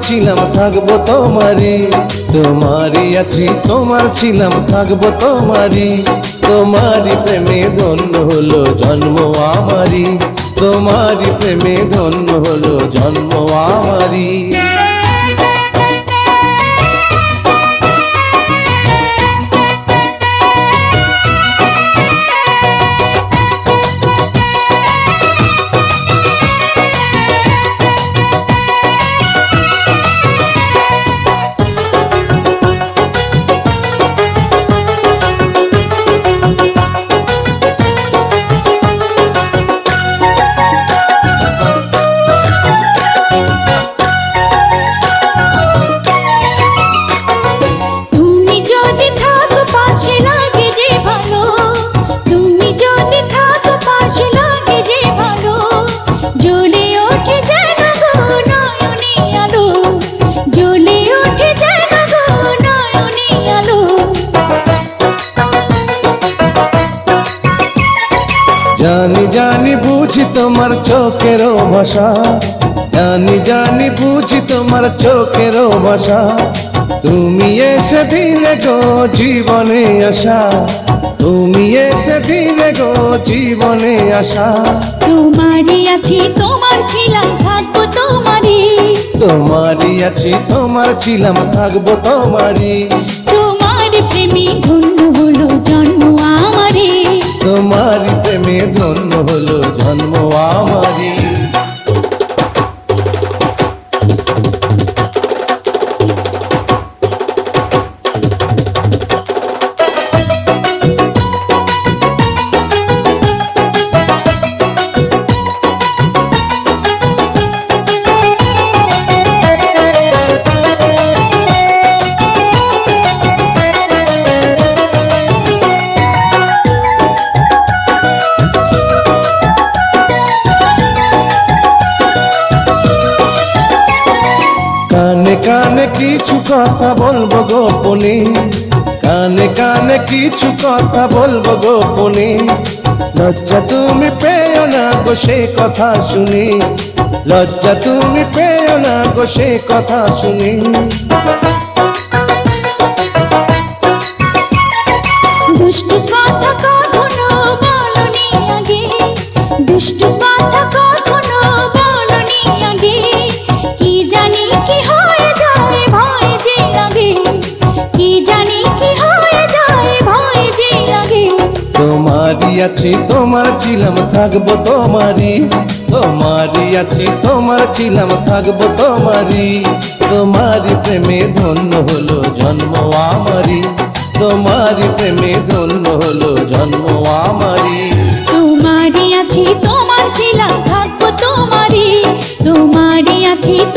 ছিলাম থাকবো তোমারই, তোমারই আছি তোমার ছিলাম থাকবো তোমারই, তোমারই প্রেমে ধন্য হলো জন্ম আমারই, তোমারই প্রেমে ধন্য হলো জন্ম আমারই। জানি জানি বুঝি তোমার চোখের ভাষা, জানি জানি বুঝি তোমার চোখের ভাষা, তুমি এসে দিলে গো জীবনে আশা, তুমি এসে দিলে গো জীবনে আশা। তোমারই আছি তোমার ছিলাম থাকবো তোমারই, তোমারই আছি তোমার ছিলাম থাকবো তোমারই, তোমার প্রেমে ধন্য হলো জন্ম আমারই, তোমারই প্রেমে ধন্য হলো জন্ম আমারই। কানে কানে কিছু কথা বলবো গোপনে, কানে কানে কিছু কথা বলবো গোপনে, লজ্জা তুমি পেও না গো সে কথা শুনি, লজ্জা তুমি পেও না গো সে কথা শুনি। দুষ্টু কথা কখনো বলনি আগে, দুষ্টু কথা কখনো বলনি আগে, কি জানি কি হয়ে যায় ভয় যে লাগে, কি জানি কি হয়ে যায় ভয় যে লাগে। তোমারই আছি তোমার ছিলাম থাকবো তোমারই, তোমারই আছি তোমার ছিলাম থাকবো তোমারই, তোমারই প্রেমে ধন্য হলো জন্ম আমারই, তোমারই প্রেমে ধন্য হলো জন্ম আমারই। তোমারই আছি তোমার ছিলাম থাকবো তোমারই, তোমারই আছি